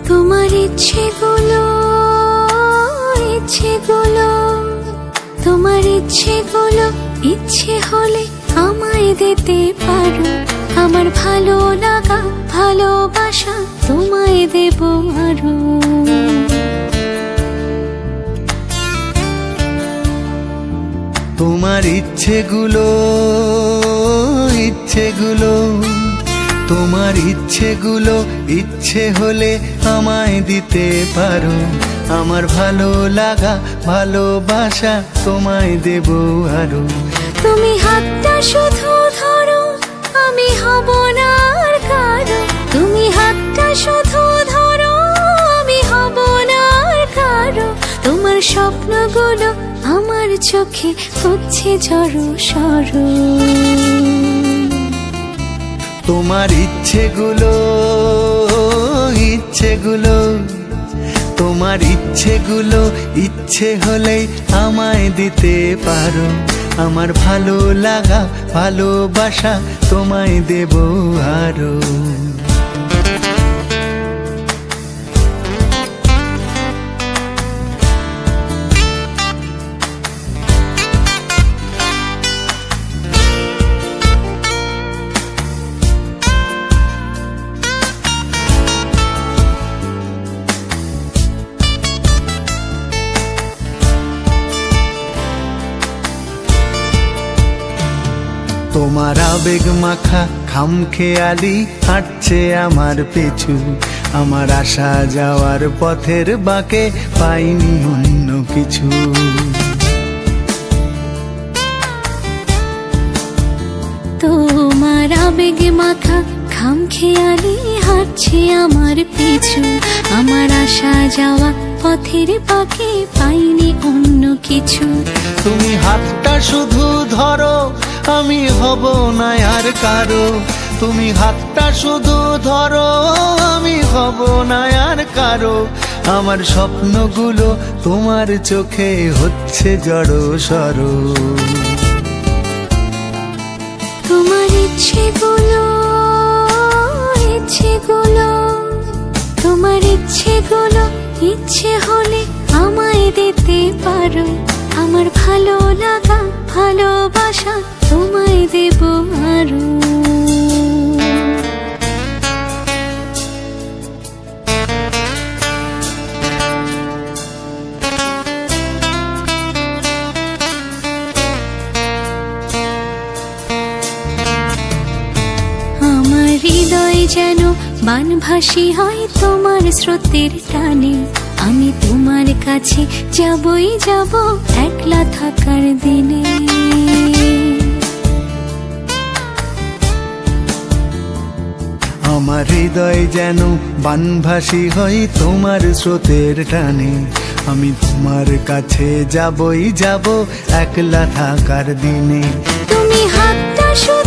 তোমার ইচ্ছেগুলো ইচ্ছেগুলো তোমার ইচ্ছেগুলো ইচ্ছে হলে আমায় দিতে পারো। আমার ভালো লাগা ভালোবাসা তোমায় দেব আরো। তোমার ইচ্ছেগুলো ইচ্ছেগুলো তোমার ইচ্ছেগুলো ইচ্ছে হলে আমায় দিতে পারো। আমার ভালো লাগা ভালোবাসা তোমায় দেব আরো। তুমি হাতটা শুধু ধরো, আমি হব না আর কারো। তুমি হাতটা শুধু ধরো, আমি হব না আর কারো। তোমার স্বপ্নগুলো আমার চোখে হচ্ছে জড়ো সরো। তোমার ইচ্ছেগুলো ইচ্ছেগুলো তোমার ইচ্ছেগুলো ইচ্ছে হলেই আমায় দিতে পারো। আমার ভালো লাগা ভালোবাসা তোমায় দেব আরো। তোমার আবেগ মাখা খামখেয়ালি হাঁটছে আমার পিছু। আমার আসা যাওয়ার পথের বাঁকে পাইনি অন্য কিছু। তোমার আবেগ মাখা খামখেয়ালি হাঁটছে আমার পিছু। আমার আসা যাওয়া পথের বাঁকে পাইনি অন্য কিছু। তুমি হাতটা শুধু ধরো, আমি হব না আর কারো। তুমি হাতটা শুধু ধরো, আমি হব না আর কারো। আমার স্বপ্নগুলো তোমার চোখে হচ্ছে জড়ো সরো। তোমার ইচ্ছেগুলো ইচ্ছেগুলো তোমার ইচ্ছেগুলো ইচ্ছে হলে আমায় দিতে পারো। আমার ভালো লাগা ভালোবাসা তোমায় দেব আরো। আমার হৃদয় যেন বানভাসী হয় তোমার স্রোতের টানে। আমি তোমার কাছে যাবই যাব একলা থাকার দিনে। আমার হৃদয় যেন বানভাসী হয় তোমার স্রোতের টানে। আমি তোমার কাছে যাবই যাব একলা থাকার দিনে। তুমি হাতটা